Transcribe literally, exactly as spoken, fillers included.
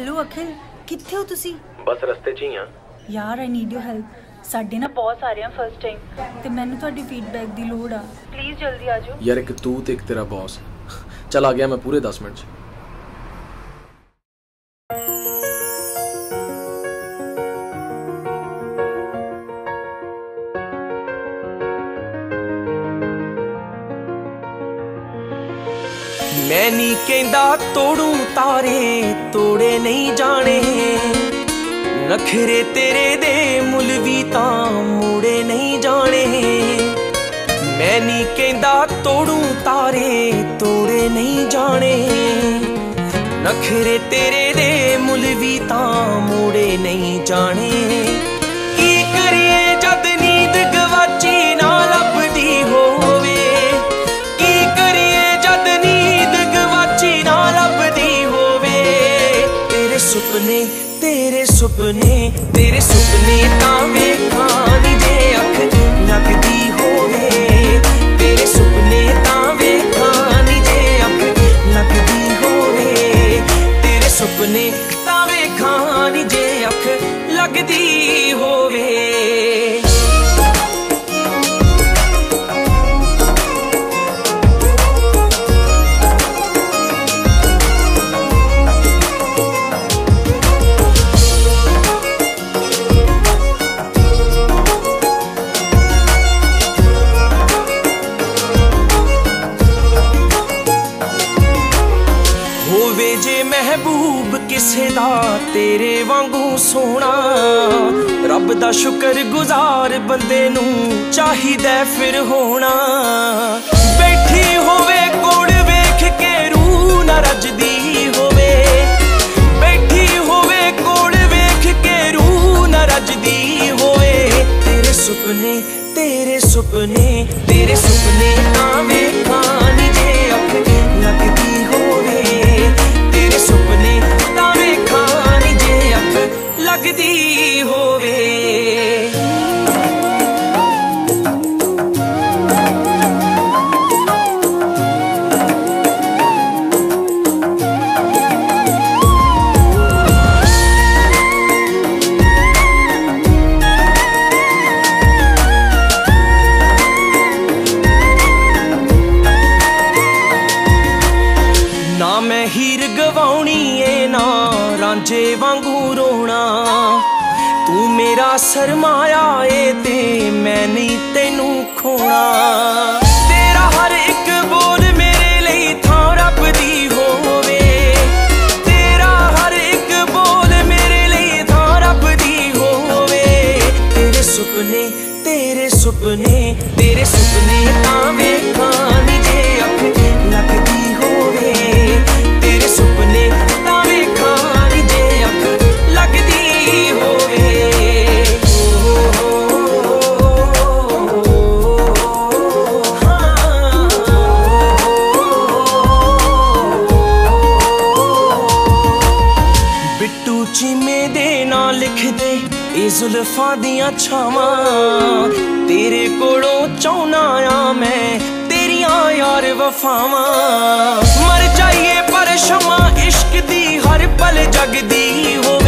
Hello अखिल, कित्थे हो तुसी? बस रस्ते च ही हां यार। I need your help. साडे ना बॉस आ रहे हैं फर्स्ट टाइम ते मैनू तुहाडी फीडबैक दी लोड़ आ। प्लीज़ जल्दी आ जाओ यार। एक तू ते एक तेरा बॉस। चल आ गया मैं पूरे दस मिनट च। मैं नी कहंदा तोड़ू तारे तोड़े नहीं जाने, नखरे तेरे दे मुल भी तां मुड़े नहीं जाने। मैं नी कहंदा तोड़ू तारे तोड़े नहीं जाने, नखरे तेरे दे मुल भी तां मुड़े नहीं जाने। की करिए जद नींद गवाची ना लभदी होवे, की करिए जद नींद गवाची ना लभदी होवे। तेरे सुपने तेरे सुपने तेरे सुपने तां वेखां नी जे अख लगदी होवे। तेरे सुपने तां वेखां नी जे अख लगदी होवे। तेरे सुपने तां वेखां नी जे अख लगदी होवे। होवे जे महबूब किसे दा तेरे वांगू सोना, रब दा शुक्र गुजार बंदे नू चाहिदा फिर होना। बैठी होवे कोड़ वेख के रूह ना रजदी होवे, बैठी होवे कोड़ वेख के रूह ना रजदी होवे। तेरे सुपने तेरे सुपने तेरे सुपने तां वेखां नी जे अख लगदी होवे। तेरे सुपने तां वेखां नी जे अख लगदी होवे। ना मैं हीर गवाउणी ए ना रांझे वांगू रोना, तू मेरा सरमाया ए ते मैं नहीं तेनू खोना। तेरा हर एक बोल मेरे लिए थां रबदी होवे, तेरा हर एक बोल मेरे लिए थां रबदी होवे। तेरे सुपने तेरे सुपने तेरे सुपने तां वेखां नी जे अख लगदी होवे। तेरे सुपने तां वेखां नी जे अख लगदी होवे। बिट्टू चीमे दे ना लिख दे ए जुल्फां दियां छावां, तेरे कोलों चाहुना आ मैं तेरियां यार वफावां। मर जाइए पर शमा इश्क दी हर पल जगदी होवे।